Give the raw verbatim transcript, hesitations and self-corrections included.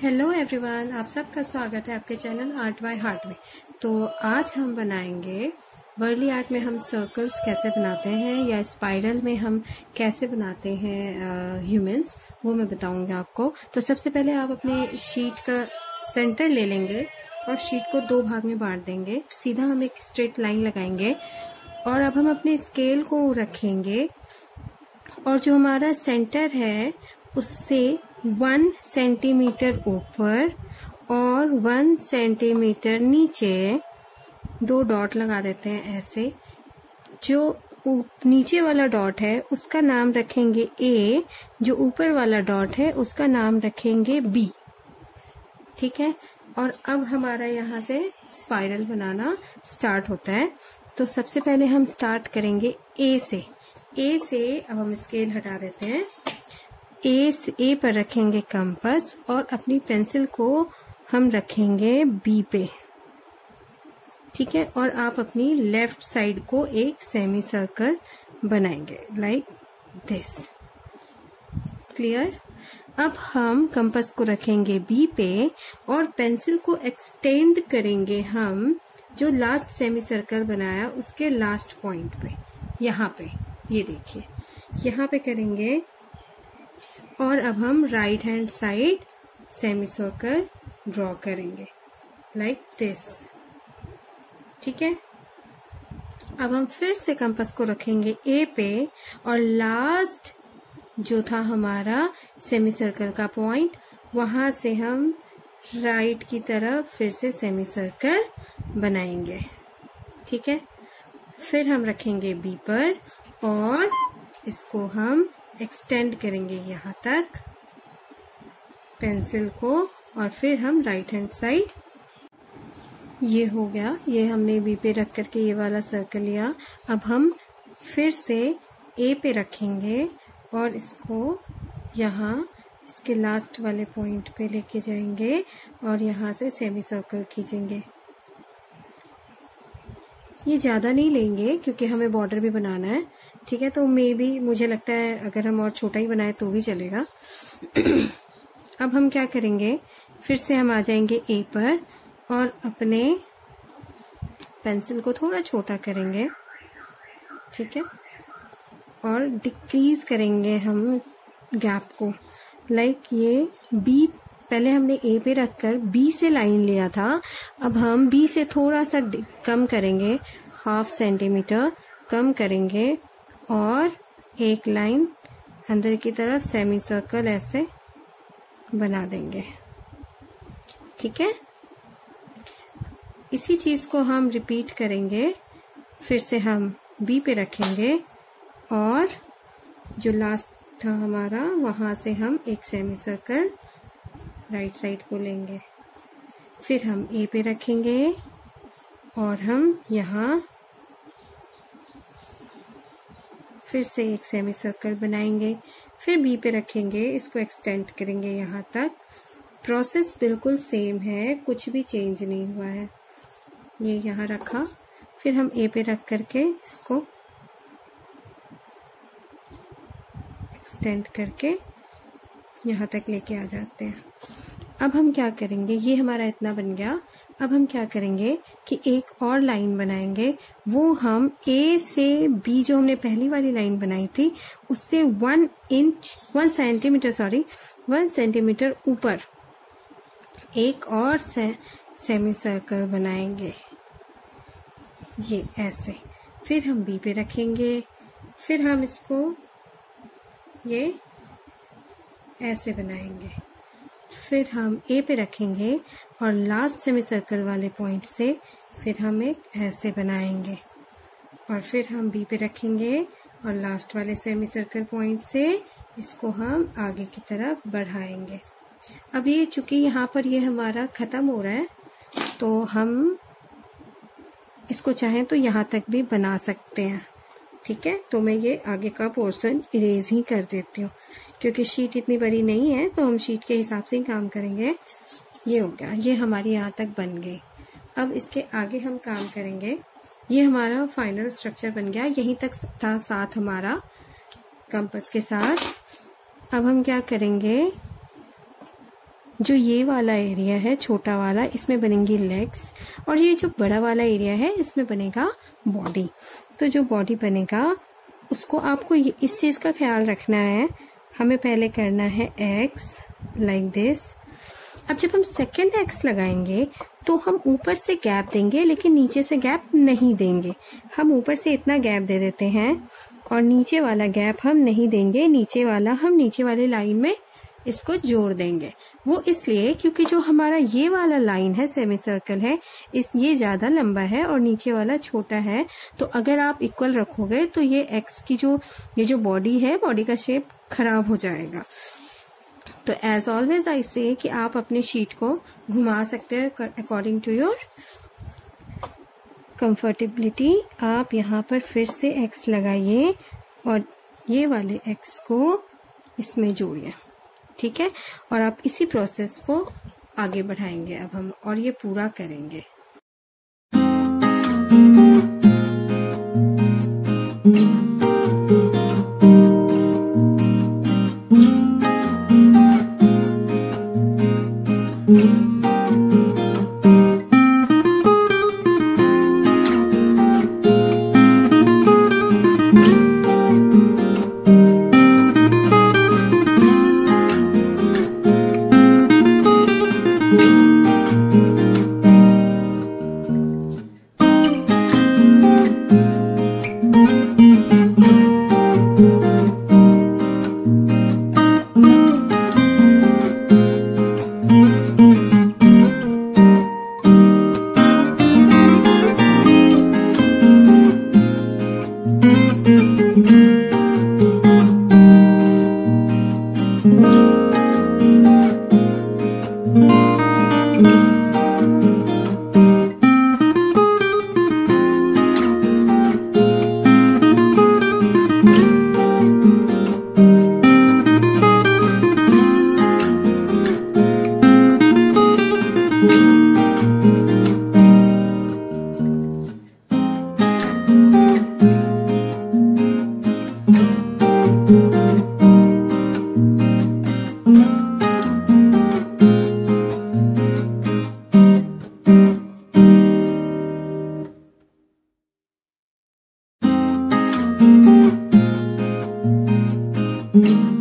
Hello everyone, आप सबका स्वागत है आपके चैनल आर्ट बाय हार्ट में। तो आज हम बनाएंगे वर्ली आर्ट में हम सर्कल्स कैसे बनाते हैं या स्पाइरल में हम कैसे बनाते हैं ह्यूमंस, वो मैं बताऊंगी आपको। तो सबसे पहले आप अपने शीट का सेंटर ले लेंगे और शीट को दो भाग में बांट देंगे। सीधा हम एक स्ट्रेट लाइन लगाएंगे और अब हम अपने स्केल को रखेंगे और जो हमारा सेंटर है उससे वन सेंटीमीटर ऊपर और वन सेंटीमीटर नीचे दो डॉट लगा देते हैं ऐसे। जो नीचे वाला डॉट है उसका नाम रखेंगे ए, जो ऊपर वाला डॉट है उसका नाम रखेंगे बी। ठीक है, और अब हमारा यहाँ से स्पाइरल बनाना स्टार्ट होता है। तो सबसे पहले हम स्टार्ट करेंगे ए से। ए से अब हम स्केल हटा देते हैं। ए से ए पर रखेंगे कंपास और अपनी पेंसिल को हम रखेंगे बी पे। ठीक है, और आप अपनी लेफ्ट साइड को एक सेमी सर्कल बनाएंगे लाइक दिस। क्लियर। अब हम कंपास को रखेंगे बी पे और पेंसिल को एक्सटेंड करेंगे हम जो लास्ट सेमी सर्कल बनाया उसके लास्ट पॉइंट पे, यहाँ पे ये देखिए यहाँ पे करेंगे। और अब हम right hand side semicircle draw करेंगे लाइक दिस। ठीक है, अब हम फिर से कंपास को रखेंगे ए पे और लास्ट जो था हमारा सेमी सर्कल का पॉइंट, वहां से हम राइट की तरफ फिर से सेमी सर्कल बनाएंगे। ठीक है, फिर हम रखेंगे बी पर और इसको हम एक्सटेंड करेंगे यहाँ तक पेंसिल को और फिर हम राइट हैंड साइड। ये हो गया, ये हमने बी पे रख करके ये वाला सर्कल लिया। अब हम फिर से ए पे रखेंगे और इसको यहाँ इसके लास्ट वाले पॉइंट पे लेके जाएंगे और यहाँ से सेमी सर्कल खींचेंगे। ये ज्यादा नहीं लेंगे क्योंकि हमें बॉर्डर भी बनाना है। ठीक है, तो मे बी मुझे लगता है अगर हम और छोटा ही बनाए तो भी चलेगा। अब हम क्या करेंगे, फिर से हम आ जाएंगे ए पर और अपने पेंसिल को थोड़ा छोटा करेंगे। ठीक है, और डिक्रीज करेंगे हम गैप को लाइक ये बी। पहले हमने ए पे रखकर बी से लाइन लिया था, अब हम बी से थोड़ा सा कम करेंगे, हाफ सेंटीमीटर कम करेंगे और एक लाइन अंदर की तरफ सेमी सर्कल ऐसे बना देंगे। ठीक है, इसी चीज को हम रिपीट करेंगे। फिर से हम बी पे रखेंगे और जो लास्ट था हमारा वहां से हम एक सेमी सर्कल राइट साइड को लेंगे। फिर हम ए पे रखेंगे और हम यहाँ फिर से एक सेमी सर्कल बनाएंगे। फिर बी पे रखेंगे, इसको एक्सटेंड करेंगे यहाँ तक। प्रोसेस बिल्कुल सेम है, कुछ भी चेंज नहीं हुआ है। ये यहाँ रखा, फिर हम ए पे रख करके इसको एक्सटेंड करके यहाँ तक लेके आ जाते हैं। अब हम क्या करेंगे, ये हमारा इतना बन गया। अब हम क्या करेंगे कि एक और लाइन बनाएंगे। वो हम ए से बी जो हमने पहली वाली लाइन बनाई थी उससे one inch one centimetre sorry one centimetre ऊपर एक और से, सेमी सर्कल बनाएंगे ये ऐसे। फिर हम बी पे रखेंगे, फिर हम इसको ये ऐसे बनाएंगे। फिर हम ए पे रखेंगे और लास्ट सेमी सर्कल वाले पॉइंट से फिर हम एक ऐसे बनाएंगे और फिर हम बी पे रखेंगे और लास्ट वाले सेमी सर्कल पॉइंट से इसको हम आगे की तरफ बढ़ाएंगे। अब ये चूंकि यहाँ पर ये हमारा खत्म हो रहा है तो हम इसको चाहें तो यहाँ तक भी बना सकते हैं। ठीक है, तो मैं ये आगे का पोर्शन इरेज ही कर देती हूँ क्योंकि शीट इतनी बड़ी नहीं है, तो हम शीट के हिसाब से ही काम करेंगे। ये हो गया, ये हमारी यहाँ तक बन गई। अब इसके आगे हम काम करेंगे। ये हमारा फाइनल स्ट्रक्चर बन गया, यहीं तक था साथ हमारा कंपास के साथ। अब हम क्या करेंगे, जो ये वाला एरिया है छोटा वाला, इसमें बनेंगी लेग्स, और ये जो बड़ा वाला एरिया है इसमें बनेगा बॉडी। तो जो बॉडी बनेगा उसको आपको इस चीज़ का ख्याल रखना है, हमें पहले करना है एक्स लाइक दिस। अब जब हम सेकेंड एक्स लगाएंगे तो हम ऊपर से गैप देंगे लेकिन नीचे से गैप नहीं देंगे। हम ऊपर से इतना गैप दे देते हैं और नीचे वाला गैप हम नहीं देंगे, नीचे वाला हम नीचे वाले लाइन में इसको जोड़ देंगे। वो इसलिए क्योंकि जो हमारा ये वाला लाइन है सेमी सर्कल है, इस ये ज़्यादा लंबा है और नीचे वाला छोटा है, तो अगर आप इक्वल रखोगे तो ये एक्स की जो ये जो बॉडी है, बॉडी का शेप खराब हो जाएगा। तो एज ऑलवेज आई से कि आप अपने शीट को घुमा सकते हो अकॉर्डिंग टू योर कंफर्टेबिलिटी। आप यहाँ पर फिर से एक्स लगाइए और ये वाले एक्स को इसमें जोड़िए, ठीक है। और आप इसी प्रोसेस को आगे बढ़ाएंगे अब हम, और ये पूरा करेंगे। Mm-hmm.